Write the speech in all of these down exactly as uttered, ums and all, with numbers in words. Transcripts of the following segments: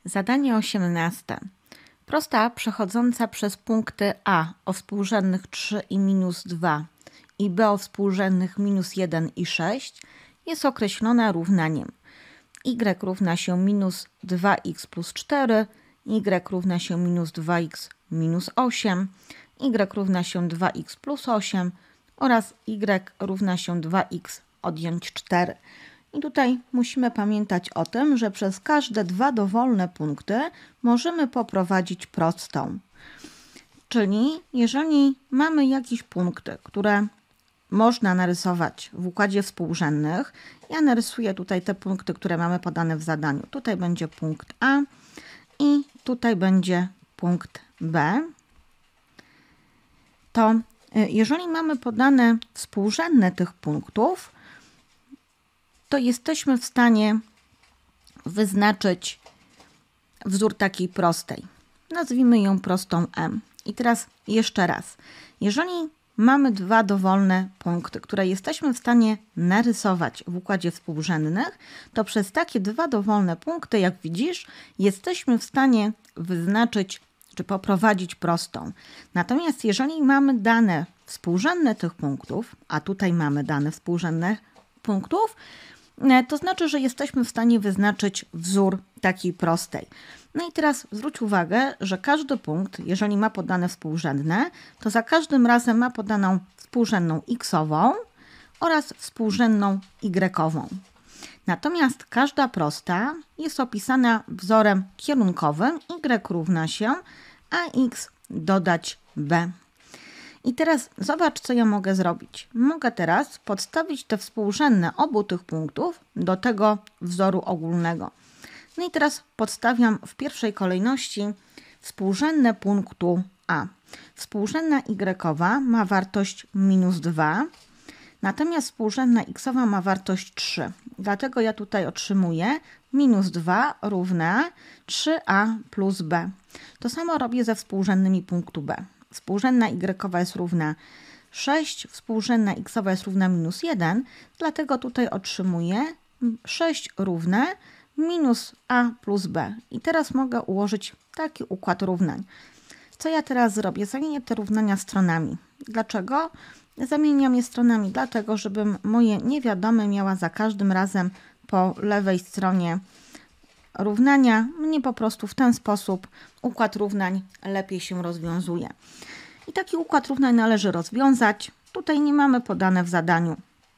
Zadanie osiemnaste. Prosta przechodząca przez punkty A o współrzędnych trzy i minus dwa i B o współrzędnych minus jeden i sześć jest określona równaniem y równa się minus dwa x plus cztery, y równa się minus dwa x minus osiem, y równa się dwa x plus osiem oraz y równa się dwa x odjąć cztery. I tutaj musimy pamiętać o tym, że przez każde dwa dowolne punkty możemy poprowadzić prostą. Czyli jeżeli mamy jakieś punkty, które można narysować w układzie współrzędnych, ja narysuję tutaj te punkty, które mamy podane w zadaniu. Tutaj będzie punkt A i tutaj będzie punkt B. To jeżeli mamy podane współrzędne tych punktów, to jesteśmy w stanie wyznaczyć wzór takiej prostej. Nazwijmy ją prostą M. I teraz jeszcze raz. Jeżeli mamy dwa dowolne punkty, które jesteśmy w stanie narysować w układzie współrzędnych, to przez takie dwa dowolne punkty, jak widzisz, jesteśmy w stanie wyznaczyć czy poprowadzić prostą. Natomiast jeżeli mamy dane współrzędne tych punktów, a tutaj mamy dane współrzędne punktów, to znaczy, że jesteśmy w stanie wyznaczyć wzór takiej prostej. No i teraz zwróć uwagę, że każdy punkt, jeżeli ma podane współrzędne, to za każdym razem ma podaną współrzędną x-ową oraz współrzędną y-ową. Natomiast każda prosta jest opisana wzorem kierunkowym y równa się ax dodać b. I teraz zobacz, co ja mogę zrobić. Mogę teraz podstawić te współrzędne obu tych punktów do tego wzoru ogólnego. No i teraz podstawiam w pierwszej kolejności współrzędne punktu A. Współrzędna y ma wartość minus dwa, natomiast współrzędna x-owa ma wartość trzy. Dlatego ja tutaj otrzymuję minus dwa równa trzy a plus b. To samo robię ze współrzędnymi punktu B. Współrzędna y jest równa sześć, współrzędna x-owa jest równa minus jeden, dlatego tutaj otrzymuję sześć równe minus a plus b. I teraz mogę ułożyć taki układ równań. Co ja teraz zrobię? Zamienię te równania stronami. Dlaczego? Zamieniam je stronami, dlatego żebym moje niewiadome miała za każdym razem po lewej stronie równania. Mnie po prostu w ten sposób układ równań lepiej się rozwiązuje. I taki układ równań należy rozwiązać. Tutaj nie mamy podane w zadaniu,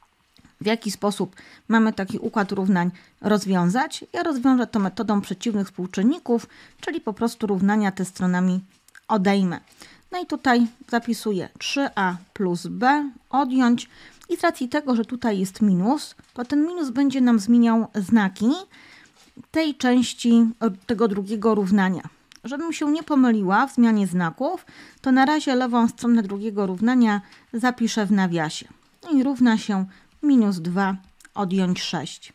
w jaki sposób mamy taki układ równań rozwiązać. Ja rozwiążę to metodą przeciwnych współczynników, czyli po prostu równania te stronami odejmę. No i tutaj zapisuję trzy a plus b odjąć i z racji tego, że tutaj jest minus, to ten minus będzie nam zmieniał znaki tej części tego drugiego równania. Żebym się nie pomyliła w zmianie znaków, to na razie lewą stronę drugiego równania zapiszę w nawiasie. No i równa się minus dwa odjąć sześć.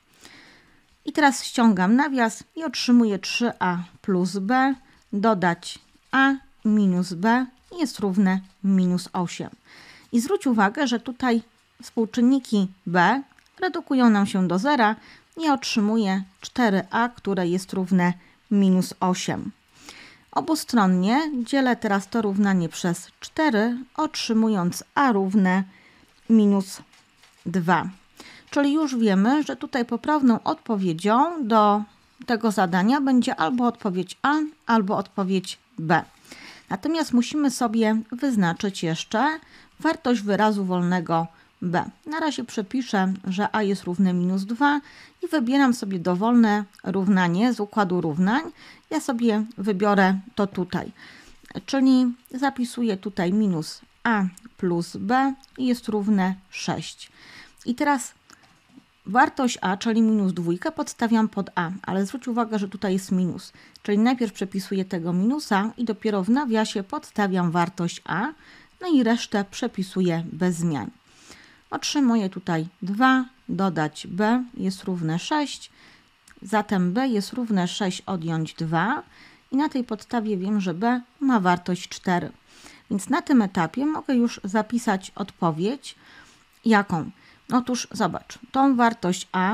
I teraz ściągam nawias i otrzymuję trzy a plus b dodać a minus b jest równe minus osiem. I zwróć uwagę, że tutaj współczynniki b redukują nam się do zera i otrzymuję cztery a, które jest równe minus osiem. Obustronnie dzielę teraz to równanie przez cztery, otrzymując a równe minus dwa. Czyli już wiemy, że tutaj poprawną odpowiedzią do tego zadania będzie albo odpowiedź A, albo odpowiedź B. Natomiast musimy sobie wyznaczyć jeszcze wartość wyrazu wolnego b. Na razie przepiszę, że a jest równe minus dwa i wybieram sobie dowolne równanie z układu równań. Ja sobie wybiorę to tutaj, czyli zapisuję tutaj minus a plus b i jest równe sześć. I teraz wartość a, czyli minus dwójkę, podstawiam pod a, ale zwróć uwagę, że tutaj jest minus, czyli najpierw przepisuję tego minusa i dopiero w nawiasie podstawiam wartość a, no i resztę przepisuję bez zmian. Otrzymuję tutaj dwa, dodać b jest równe sześć, zatem b jest równe sześć odjąć dwa i na tej podstawie wiem, że b ma wartość cztery. Więc na tym etapie mogę już zapisać odpowiedź. Jaką? Otóż zobacz, tą wartość a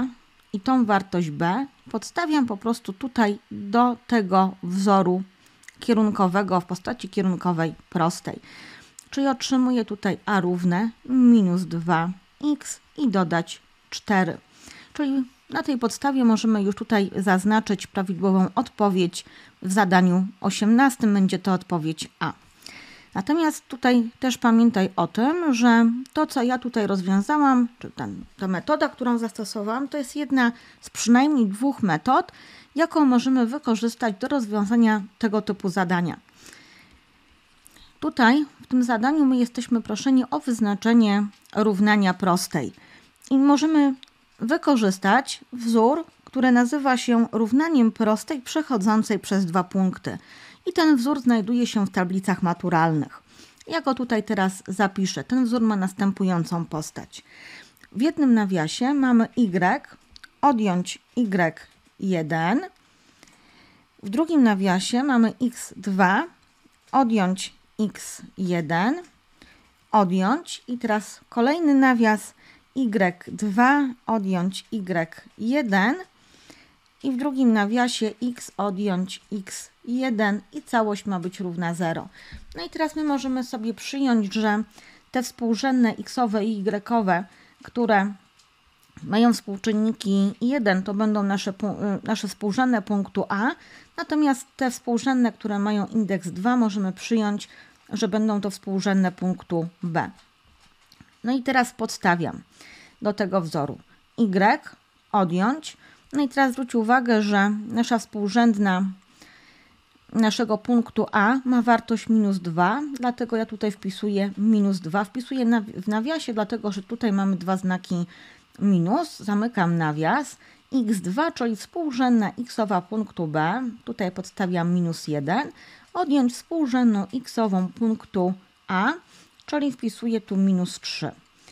i tą wartość b podstawiam po prostu tutaj do tego wzoru kierunkowego w postaci kierunkowej prostej. Czyli otrzymuję tutaj a równe minus dwa x i dodać cztery. Czyli na tej podstawie możemy już tutaj zaznaczyć prawidłową odpowiedź w zadaniu osiemnastym. Będzie to odpowiedź A. Natomiast tutaj też pamiętaj o tym, że to, co ja tutaj rozwiązałam, czy ten, ta metoda, którą zastosowałam, to jest jedna z przynajmniej dwóch metod, jaką możemy wykorzystać do rozwiązania tego typu zadania. Tutaj w tym zadaniu my jesteśmy proszeni o wyznaczenie równania prostej i możemy wykorzystać wzór, który nazywa się równaniem prostej przechodzącej przez dwa punkty. I ten wzór znajduje się w tablicach maturalnych. Ja go tutaj teraz zapiszę. Ten wzór ma następującą postać. W jednym nawiasie mamy y, odjąć y jeden. W drugim nawiasie mamy x dwa, odjąć x jeden, odjąć i teraz kolejny nawias y dwa, odjąć y jeden i w drugim nawiasie x odjąć x jeden i całość ma być równa zero. No i teraz my możemy sobie przyjąć, że te współrzędne x-owe i y-owe, które mają współczynniki jeden, to będą nasze, nasze współrzędne punktu A, natomiast te współrzędne, które mają indeks dwa, możemy przyjąć, że będą to współrzędne punktu B. No i teraz podstawiam do tego wzoru y, odjąć. No i teraz zwróć uwagę, że nasza współrzędna naszego punktu A ma wartość minus dwa, dlatego ja tutaj wpisuję minus dwa. Wpisuję w nawiasie, dlatego że tutaj mamy dwa znaki minus. Zamykam nawias. x dwa, czyli współrzędna x-owa punktu B, tutaj podstawiam minus jeden, odjąć współrzędną x-ową punktu A, czyli wpisuję tu minus trzy.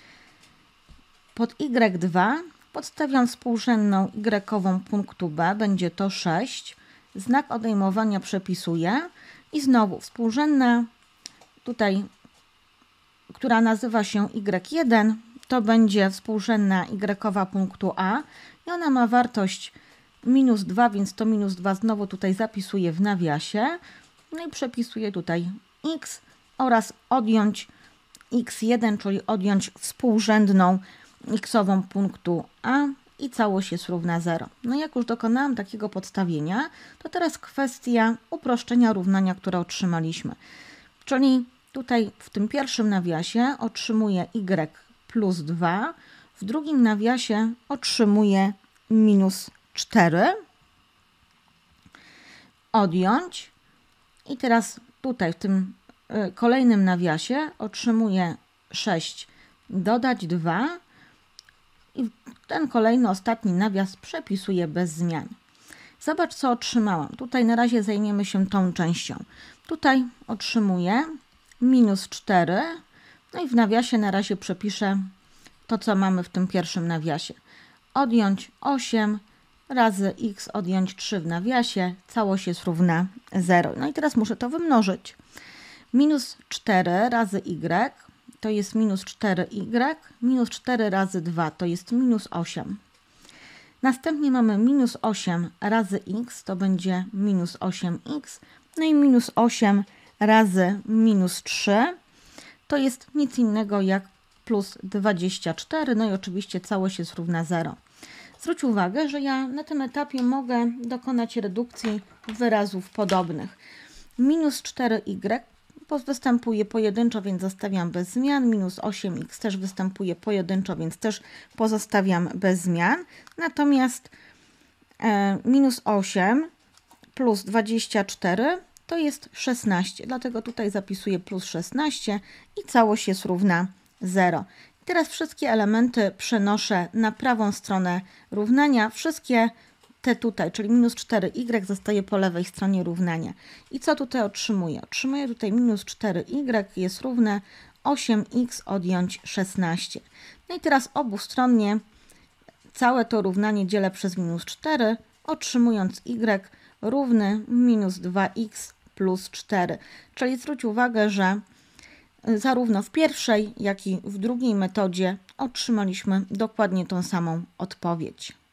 Pod y dwa podstawiam współrzędną y-ową punktu B, będzie to sześć. Znak odejmowania przepisuję i znowu współrzędna tutaj, która nazywa się y jeden, to będzie współrzędna y-owa punktu A i ona ma wartość minus dwa, więc to minus dwa znowu tutaj zapisuję w nawiasie. No i przepisuję tutaj x oraz odjąć x jeden, czyli odjąć współrzędną x-ową punktu A i całość jest równa zero. No i jak już dokonałam takiego podstawienia, to teraz kwestia uproszczenia równania, które otrzymaliśmy. Czyli tutaj w tym pierwszym nawiasie otrzymuję y plus dwa, w drugim nawiasie otrzymuję minus cztery, odjąć i teraz tutaj w tym y, kolejnym nawiasie otrzymuję sześć, dodać dwa i ten kolejny, ostatni nawias przepisuję bez zmian. Zobacz, co otrzymałam. Tutaj na razie zajmiemy się tą częścią. Tutaj otrzymuję minus cztery, no i w nawiasie na razie przepiszę to, co mamy w tym pierwszym nawiasie. Odjąć osiem razy x, odjąć trzy w nawiasie, całość jest równa zero. No i teraz muszę to wymnożyć. Minus cztery razy y to jest minus cztery y, minus cztery razy dwa to jest minus osiem. Następnie mamy minus osiem razy x, to będzie minus osiem x, no i minus osiem razy minus trzy, to jest nic innego jak plus dwadzieścia cztery, no i oczywiście całość jest równa zero. Zwróć uwagę, że ja na tym etapie mogę dokonać redukcji wyrazów podobnych. Minus cztery y występuje pojedynczo, więc zostawiam bez zmian. Minus osiem x też występuje pojedynczo, więc też pozostawiam bez zmian. Natomiast e, minus osiem plus dwadzieścia cztery to jest szesnaście. Dlatego tutaj zapisuję plus szesnaście i całość jest równa zero. Teraz wszystkie elementy przenoszę na prawą stronę równania. Wszystkie te tutaj, czyli minus cztery y zostaje po lewej stronie równania. I co tutaj otrzymuję? Otrzymuję tutaj minus cztery y jest równe osiem x odjąć szesnaście. No i teraz obustronnie całe to równanie dzielę przez minus cztery, otrzymując y równy minus dwa x plus cztery. Czyli zwróć uwagę, że zarówno w pierwszej, jak i w drugiej metodzie otrzymaliśmy dokładnie tą samą odpowiedź.